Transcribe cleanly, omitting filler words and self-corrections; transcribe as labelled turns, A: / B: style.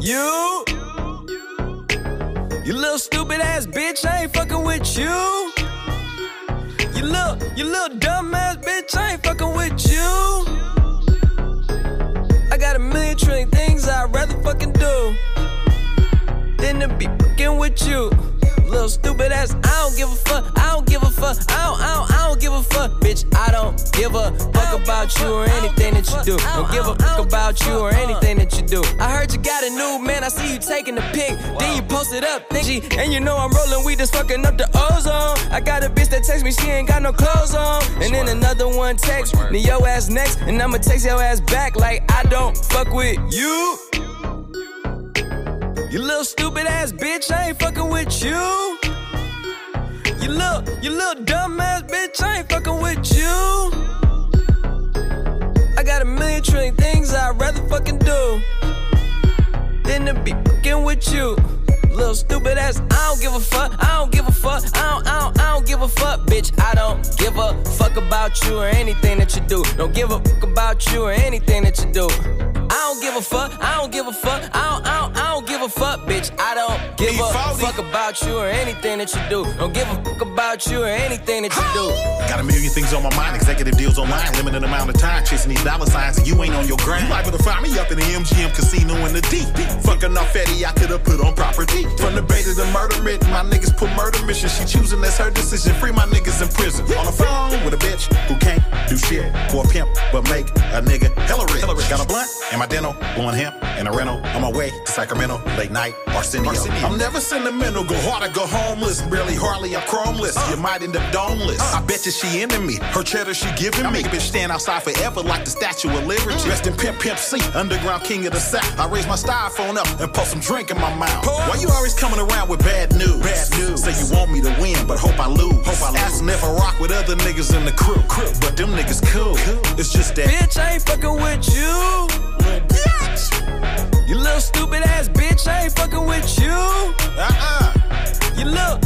A: you. You little stupid ass bitch, I ain't fucking with you. You little dumb ass bitch, I ain't fucking with you. I got a million trillion things I'd rather fucking do than to be fucking with you. Little stupid ass, I don't give a fuck, I don't give a fuck, I don't give a fuck, bitch, I don't give a fuck about you or anything that you do. Don't give a fuck about you or anything that you do. I heard you got a new man, I see you taking a pic, then you post it up, thingy, and you know I'm rolling weed that's fucking up the ozone. I got a bitch that text me, she ain't got no clothes on, and then another one text me your ass next, and I'ma text your ass back like I don't fuck with you. You little stupid ass bitch, I ain't fucking with you. You little dumb ass bitch, I ain't fucking with you. I got a million trillion things I'd rather fucking do than to be fucking with you. Little stupid ass, I don't give a fuck, I don't give a fuck, I don't give a fuck, bitch, I don't give a fuck about you or anything that you do. Don't give a fuck about you or anything that you do. I don't give a fuck, I don't give a fuck, I don't give a fuck, bitch, I don't give a fuck about you or anything that you do. Don't give a fuck about you or anything that you do.
B: Got a million things on my mind, executive deals online, limited amount of time, chasing these dollar signs, and you ain't on your grind. You liable to find me up in the MGM casino in the deep. Fucking off Eddie, I could've put on property. From the bay to the murder written, my niggas put murder mission. She choosing, that's her decision. Free my niggas in prison. On the phone with a bitch who can't do shit for a pimp, but make a nigga hella rich. Got a blunt in my dental, blowing hemp in a rental. On my way to Sacramento, late night, Arsenio. I'm never sentimental, go hard or go homeless. Barely, hardly, I'm chromeless. You might end up domeless. I bet you she into me. Her cheddar she giving me. I make a bitch stand outside forever like the Statue of Liberty. Rest in Pimp C, underground king of the South. I raise my styrofoam up and pour some drink in my mouth. Why you always coming around with bad news? Say you want me to win, but hope I lose. Asking if I rock with other niggas in the crew. But them niggas cool. It's just that
A: bitch, I ain't fucking with you. You little stupid ass bitch, I ain't fucking with you. You